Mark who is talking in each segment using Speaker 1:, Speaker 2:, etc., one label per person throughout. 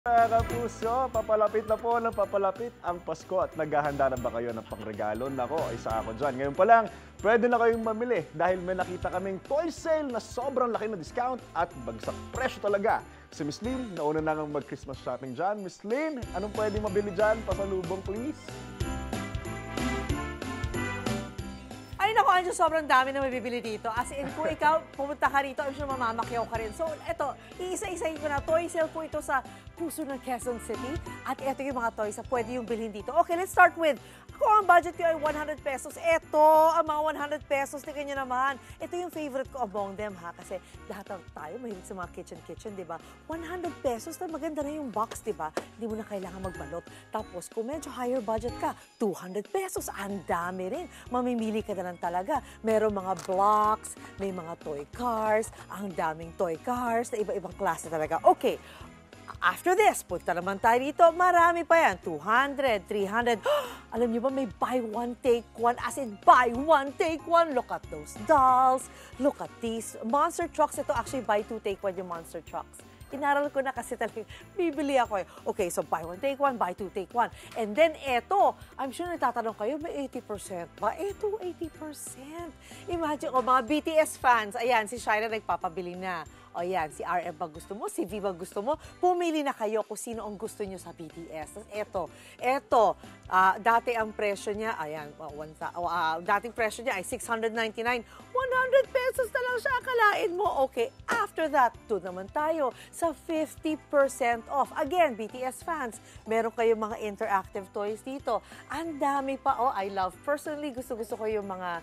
Speaker 1: Mga kapuso, papalapit na po ng papalapit ang Pasko at naghahanda na ba kayo ng pangregalo? Nako, isa ako dyan. Ngayon pa lang, pwede na kayong mamili dahil may nakita kaming toy sale na sobrang laki na discount at bagsak presyo talaga. Si Miss Lynn, nauna na nga mag-Christmas shopping dyan. Miss Lynn, anong pwede mabili dyan? Pasalubong please.
Speaker 2: Ay, naku, Anjo, sobrang dami na mabibili dito. As in, kung ikaw pumunta ka rito, I'm sure mamamakyaw ka rin. So, eto, iisa-isahin ko na. Toy sale po ito sa puso ng Quezon City. At eto yung mga toys na pwede yung bilhin dito. Okay, let's start with, kung ang budget ko ay 100 pesos, eto, ang mga 100 pesos, tingnan nyo naman. Ito yung favorite ko among them, ha? Kasi lahat tayo mahilig sa mga kitchen, di ba? 100 pesos na maganda na yung box, di ba? Hindi mo na kailangan magbalot. Tapos, kung medyo higher budget ka, 200 pesos, ang dami rin. Mamimili ka na lang talaga. Meron mga blocks, may mga toy cars, ang daming toy cars na iba-ibang klase talaga. Okay, after this, punta naman tayo dito, marami pa yan. 200, 300. Alam niyo ba, may buy one, take one. As in, buy one, take one. Look at those dolls. Look at these monster trucks. Ito actually, buy two, take one yung monster trucks. Inaral ko na kasi talagang bibili ako eh. Okay, so buy one, take one, buy two, take one. And then eto, I'm sure nagtatanong kayo, may 80% ba? Eto, 80%. Imagine, mga BTS fans, ayan, si Shaira nagpapabili na. O yan, si RM ba gusto mo, si V ba gusto mo, pumili na kayo kung sino ang gusto nyo sa BTS. Tapos eto, dati ang presyo niya, ayan, dating presyo niya ay 699, 100 pesos na lang siya, akalain mo. Okay, after that, doon naman tayo sa 50% off. Again, BTS fans, meron kayong mga interactive toys dito. Ang dami pa, I love, personally, gusto ko yung mga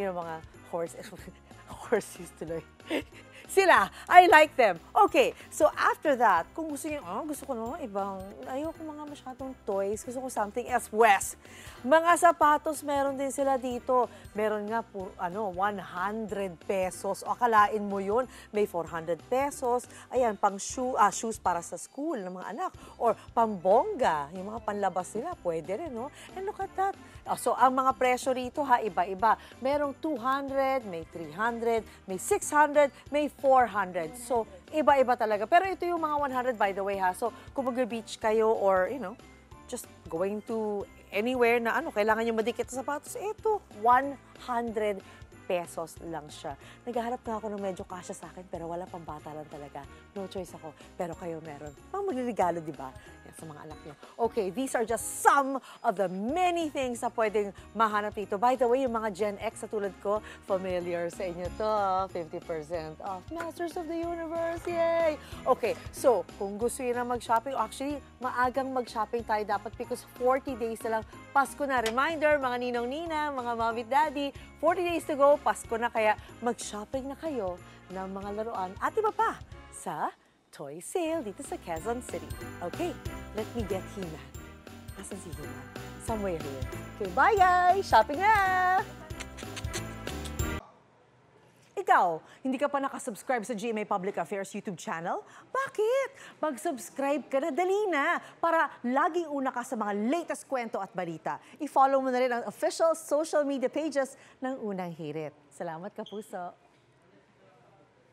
Speaker 2: horses tuloy. Sila, I like them. Okay, so after that, kung gusto niyo, gusto ko naman ibang, ayoko mga masyadong toys, gusto ko something else. West, mga sapatos, meron din sila dito. Meron nga po, 100 pesos. O, akalain mo yun, may 400 pesos. Ayan, pang shoes para sa school ng mga anak. Or pambongga, yung mga panlabas nila, pwede rin, no? And look at that. So, ang mga presyo rito, iba-iba. Merong 200, may 300, may 600, may 400. So, iba-iba talaga. Pero ito yung mga 100, by the way, ha. So, kung mag-beach kayo or, just going to anywhere na kailangan yung madikit sa sapatos, ito, 100 pesos lang siya. Naghahanap na ako ng medyo kasya sa akin, pero wala pang bata lang talaga. No choice ako. Pero kayo meron. Pang magregalo, di ba? Yan, sa mga anak niyo. Okay, these are just some of the many things na pwedeng mahanap dito. By the way, yung mga Gen X sa tulad ko, familiar sa inyo to. 50% off. Masters of the Universe. Yay! Okay, so, kung gusto nyo na mag-shopping, actually, maagang mag-shopping tayo dapat because 40 days na lang. Pasko na. Reminder, mga ninong-nina, mga mommy daddy, 40 days to go. Pasko na, kaya mag-shopping na kayo ng mga laruan at iba pa sa toy sale dito sa Quezon City. Okay, let me get He-Man. Asan si He-Man? Somewhere here. Okay, bye guys! Shopping na! Ikaw, hindi ka pa nakasubscribe sa GMA Public Affairs YouTube channel? Bakit? Mag-subscribe ka na, dali na, para laging una ka sa mga latest kwento at balita. I-follow mo na rin ang official social media pages ng Unang Hirit. Salamat, Kapuso!